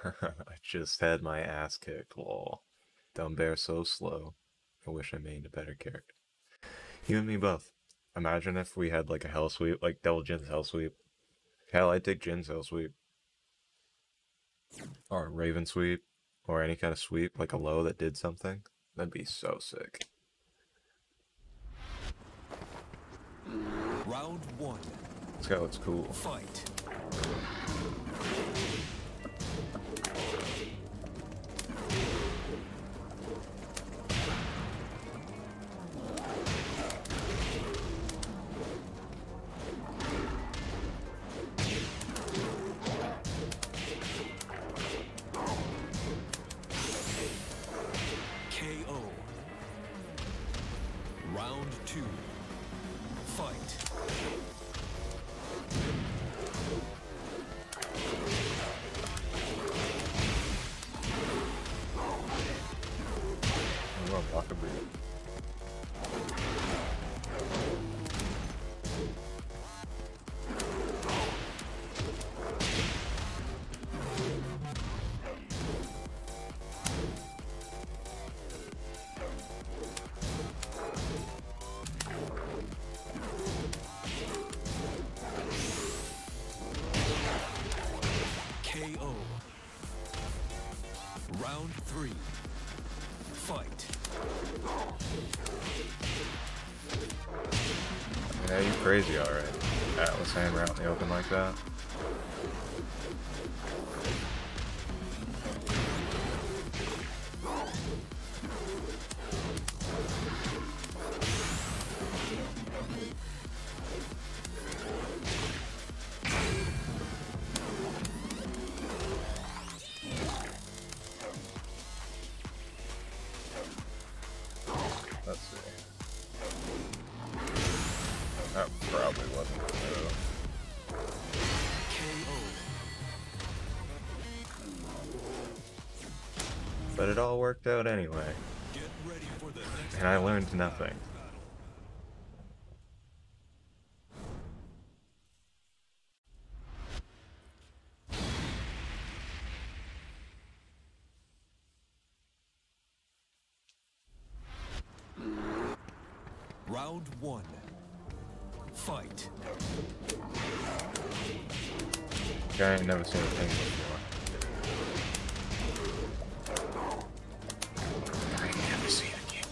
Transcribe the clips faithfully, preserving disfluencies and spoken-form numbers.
I just had my ass kicked, lol. Dumb bear so slow. I wish I made a better character. You and me both. Imagine if we had like a hell sweep, like Devil Jin's hell sweep. Hell, I'd take Jin's hell sweep. Or Raven sweep. Or any kind of sweep, like a low that did something. That'd be so sick. Round one. This guy looks cool. Fight. K O. Round two. Fight. I'm gonna block a boot. K O. Round three. Fight. Yeah, you crazy, alright. Atlas Hammer out in the open like that. Let's see. That probably wasn't true. K O. But it all worked out anyway. Get ready for the next And I learned nothing. Round one. Fight. I ain't never seen a thing before. I ain't never seen a game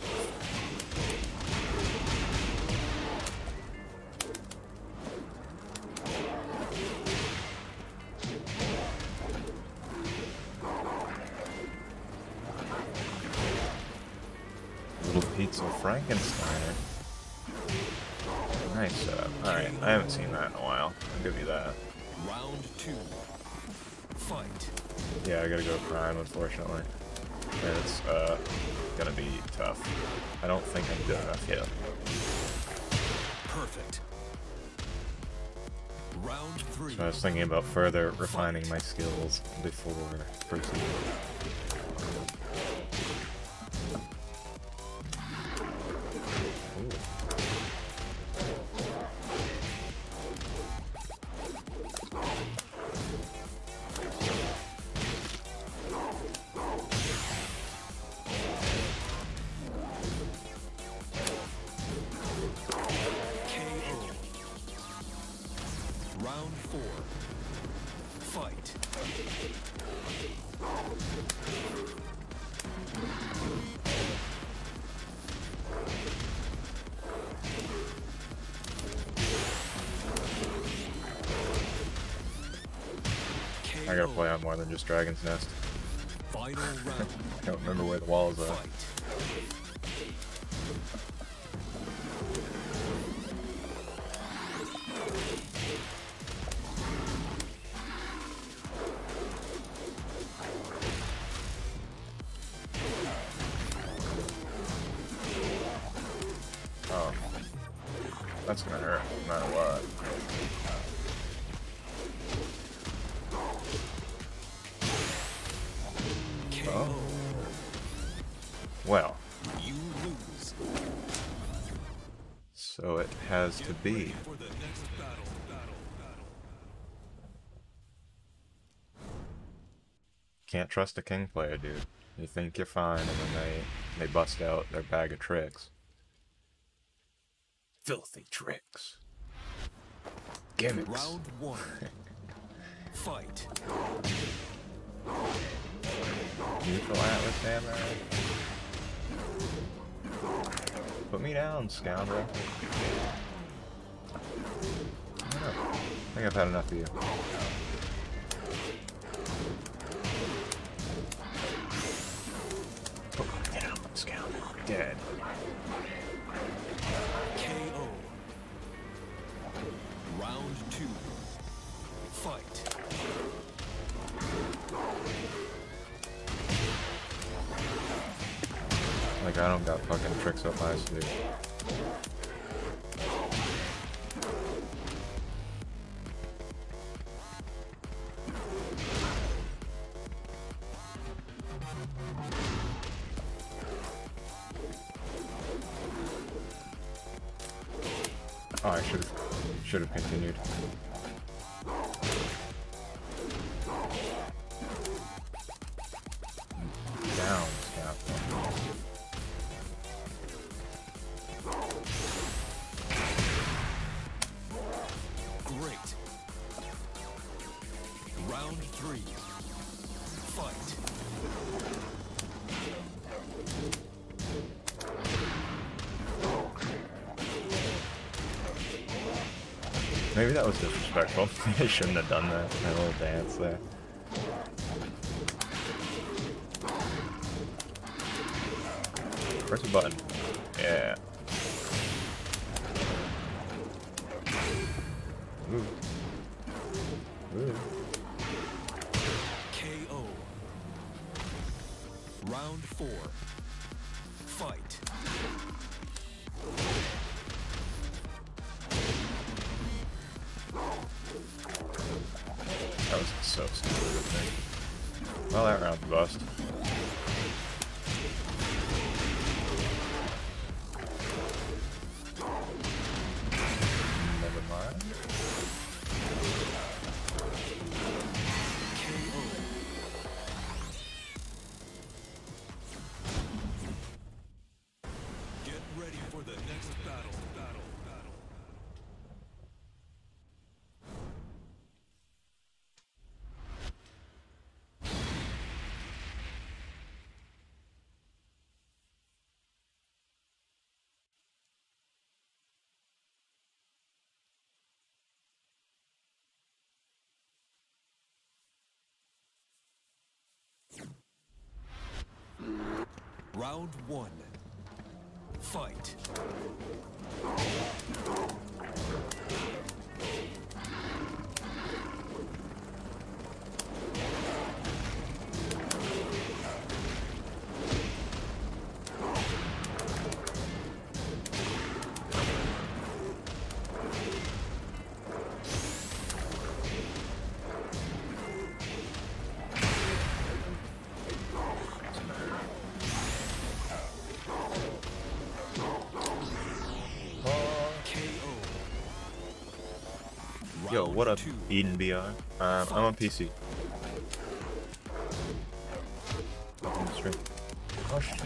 before. Little Pizza Frankensteiner. Nice setup. Alright, I haven't seen that in a while. I'll give you that. Round two. Fight. Yeah, I gotta go Prime, unfortunately. And it's, uh, gonna be tough. I don't think I'm good enough yet. Perfect. Round three. So I was thinking about further refining my skills before proceeding. K O. Round four. Fight. I gotta play on more than just Dragon's Nest. Final round. I don't remember where the wall is at. Fight. Oh. That's gonna hurt, no matter what. K O. Oh. Well, You lose. so it has to be. For the next battle. Battle. Battle. can't trust a king player, dude. You think you're fine, and then they they bust out their bag of tricks. Filthy tricks. Gimmicks. Round one. Fight. Neutral Atlas Hammer. Put me down, scoundrel. I don't know. I think I've had enough of you. Put me down, scoundrel. Dead. K O. Round two. Fight. Like, I don't got fucking tricks up my sleeve. Oh, I should have should have continued. Down, scoundrel. Great. Round three. Fight. Maybe that was disrespectful. I shouldn't have done that. That little dance there. Press a button. Yeah. Ooh. Ooh. K O. Round four. Fight. That was so stupid of me. Well, that round's bust. Never mind. K O. Get ready for the next battle. Battle. Battle. Round one. Fight. Yo, what up, Two. Eden B R? Um, I'm on P C. On the stream. Oh shit.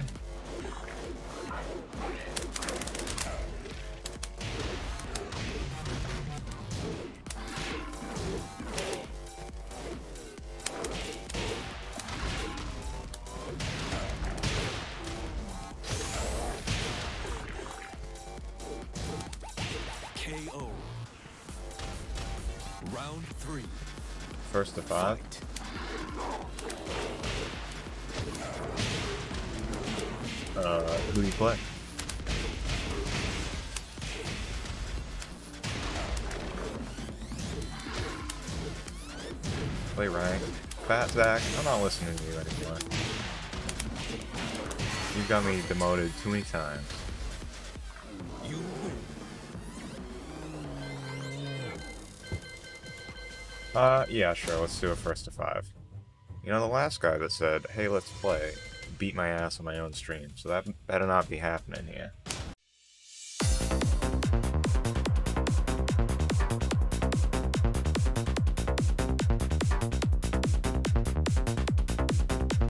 K O. Round three. First to five. Fight. Uh, who do you play? Play rank. Fat Zach, I'm not listening to you anymore. You've got me demoted too many times. You win. Uh, yeah, sure, let's do it first to five. You know, the last guy that said, hey, let's play, beat my ass on my own stream, so that better not be happening here.